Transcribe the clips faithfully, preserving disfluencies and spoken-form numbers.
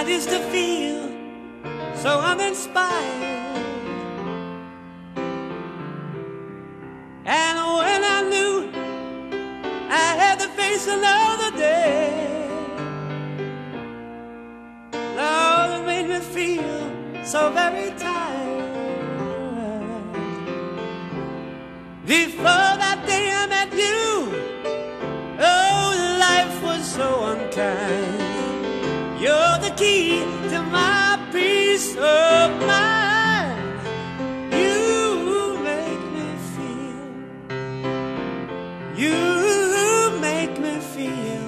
I used to feel so uninspired, and when I knew I had to face another day, Lord, it made me feel so very tired. Before that day I met you, oh, life was so unkind. You're the key to my peace of mind. You make me feel, you make me feel,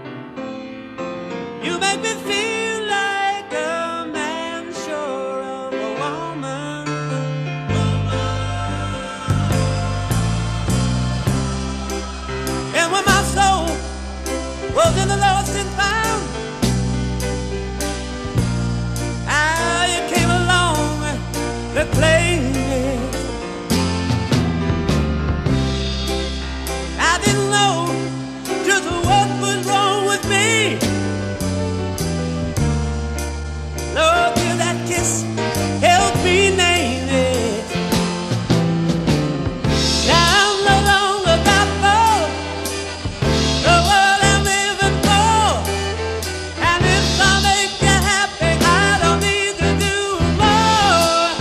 you make me feel like a man sure of a woman. And when my soul was in the lost and found, to claim it. I didn't know just what was wrong with me. Lord, till that kiss helped me name it. Now I'm no longer that for the world I'm living for. And if I make you happy, I don't need to do more.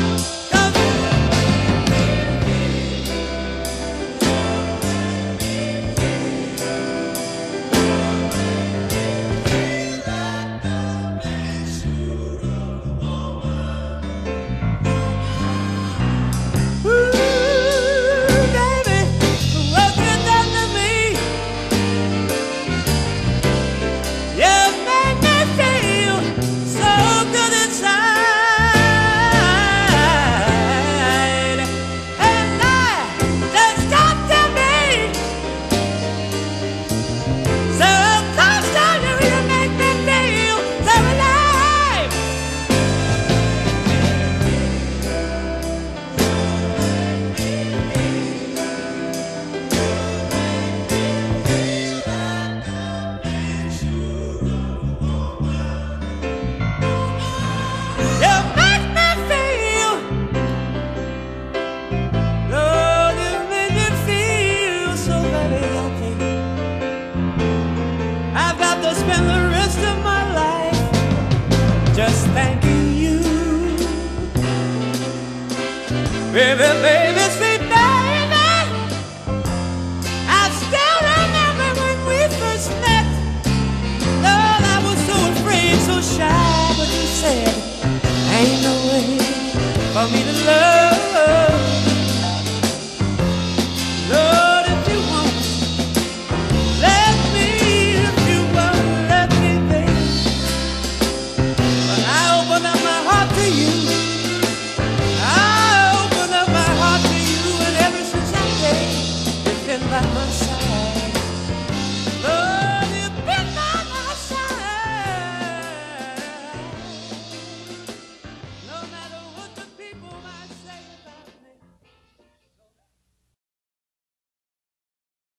Spend the rest of my life just thanking you, baby, baby.